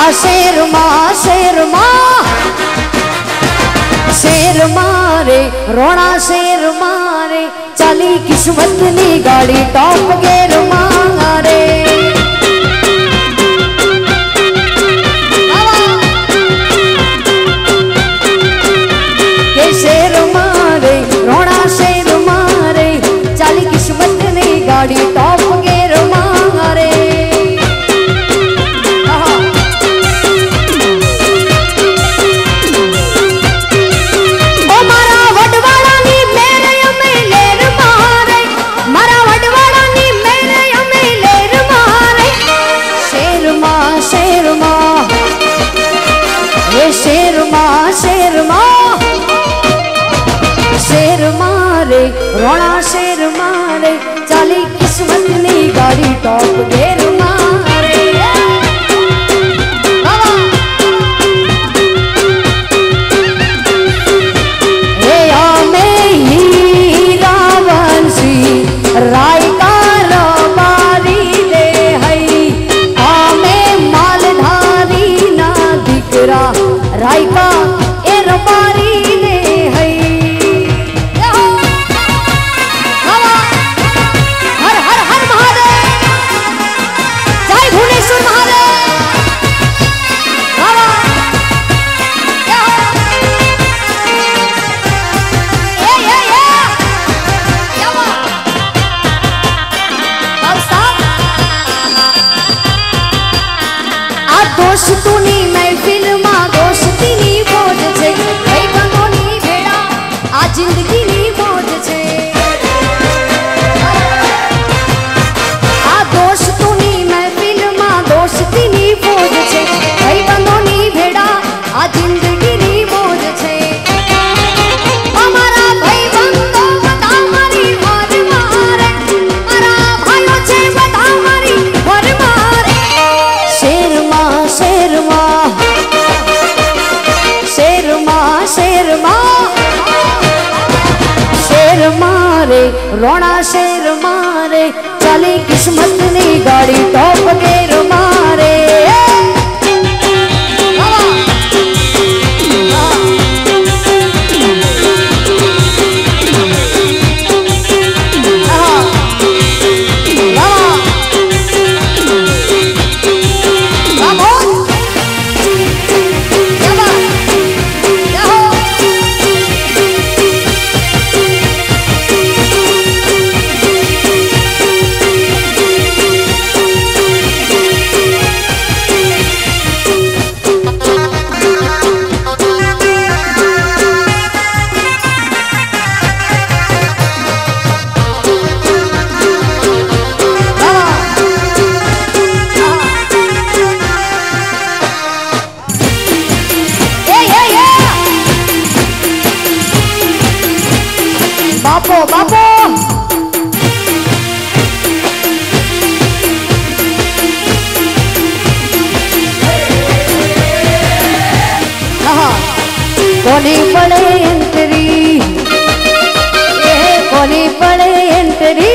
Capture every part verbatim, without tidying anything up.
शेर माँ शेर माँ शेर मारे रोना शेर मारे चाली किस्मत नी गाड़ी टॉप गेर मारे के शेर मारे रोना शेर मारे चाली किस्मत नी गाड़ी टॉप गेर मारे शेर माँ शेर माँ शेर मारे रोना शेर मारे चाली किस्मत नी गाड़ी टॉप गेर मारे ए आमे ही रावण सी राय का रबारी ले हई आमे मालधारी ना दिकरा राय का ए रबारी ले हई हर हर हर महादेव जय भुवनेश्वर महादेव ए ए ए आ दोस्तों नी महफिल में दोस्ती नी मौज छे कई बंदो नी भेड़ा आ जिंदगी नी मौज छे आ दोस्तों नी महफिल में दोस्ती नी मौज छे कई बंदो नी भेड़ा आ जिंदगी नी मौज छे हमारा भाई बंदो बता मारी हार मारे मारा भाइयों छे बता मारी हार मारे शेर माँ शेर माँ शेर माँ शेर माँ शेर मारे रोना शेर मारे चले किस्मत नी गाड़ी टॉप गेर मारे बापो बापो कोनी पड़े एंट्री ये कोनी पड़े एंट्री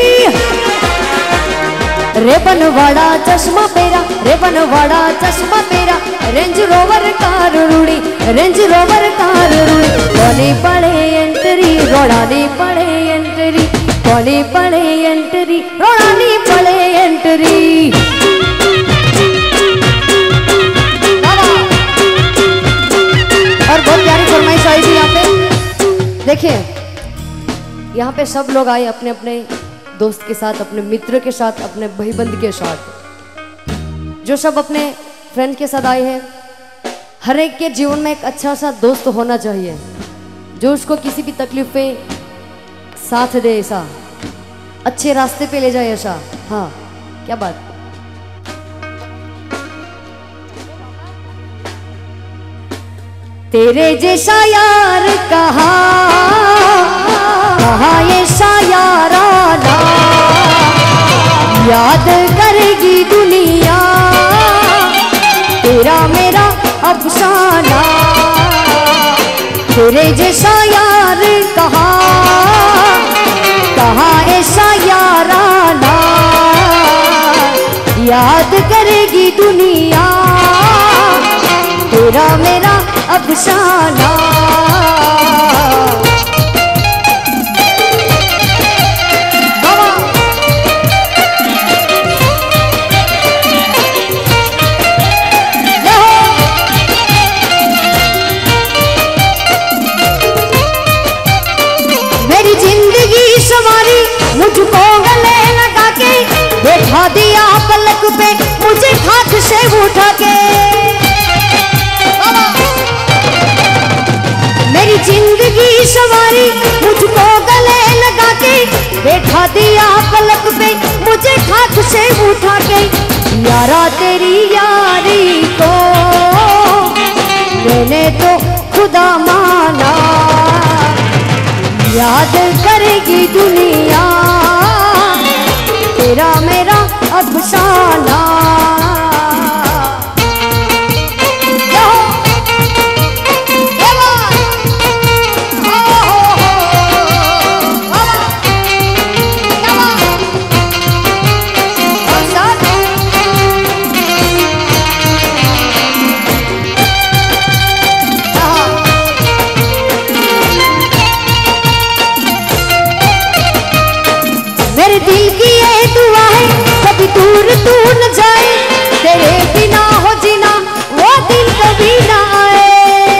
रेबन वाड़ा चश्मा पेरा रेबन वाड़ा चश्मा पेरा रेंज रोवर कार रूड़ी रेंज रोवर कार रूड़ी कोनी पड़े एंट्री रोड़ानी पड़े एंट्री कोनी पड़े एंट्री रोड़ानी पड़े एंट्री और बहुत प्यारी फरमाइश आई थी यहाँ पे। देखिए यहाँ पे सब लोग आए अपने अपने दोस्त के साथ, अपने मित्र के साथ, अपने भाईबंद के साथ, जो सब अपने फ्रेंड के साथ आए हैं। हर एक के जीवन में एक अच्छा सा दोस्त होना चाहिए जो उसको किसी भी तकलीफ पे साथ दे, ऐसा अच्छे रास्ते पे ले जाए ऐसा। हाँ क्या बात। तेरे जैसा यार कहा कहा ऐसा याराना याद करेगी दुनिया तेरा मेरा अफसाना। तेरे जैसा यार कहा कहा ऐसा याराना याद करेगी दुनिया तेरा मेरा अफसाना। मेरी जिंदगी सवारी मुझको गले लगा के, बैठा दिया पलक पे मुझे खाक से उठा के। मेरी जिंदगी सवारी मुझको गले लगा के, बैठा दिया पलक पे मुझे खाक से उठा के। यारा तेरी यारी को मैंने तो खुदा माना, याद करेगी दुनिया तेरा मेरा अफसाना। मेरे दिल की ये दुआ है कभी दूर तू न जाए, तेरे बिना हो जीना वो दिन कभी ना आए।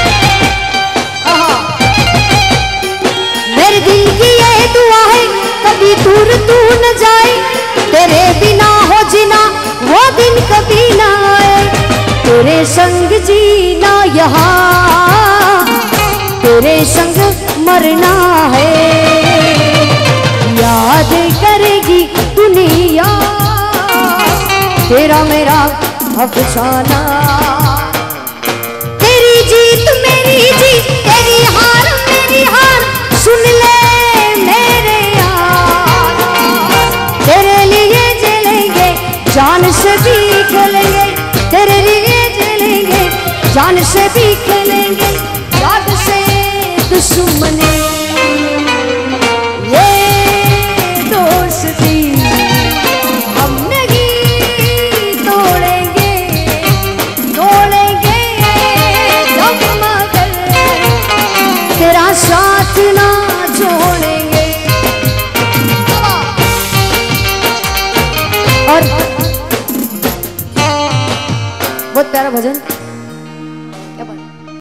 मेरे दिल की ये दुआ है कभी दूर तू न जाए, तेरे बिना हो जीना वो दिन कभी ना आए। तेरे संग जीना यहाँ, तेरे संग मरना है, याद करेगी दुनिया तेरा मेरा अफसाना। तेरी जीत मेरी जीत, तेरी हार मेरी हार, सुन ले मेरे यार। तेरे लिए जलेंगे जान से भी खेलेंगे, तेरे लिए जलेंगे जान से भी खेलेंगे। याद से दुश्मनी हम नहीं तोड़ेंगे, तोड़ेंगे जब मगर तेरा साथ ना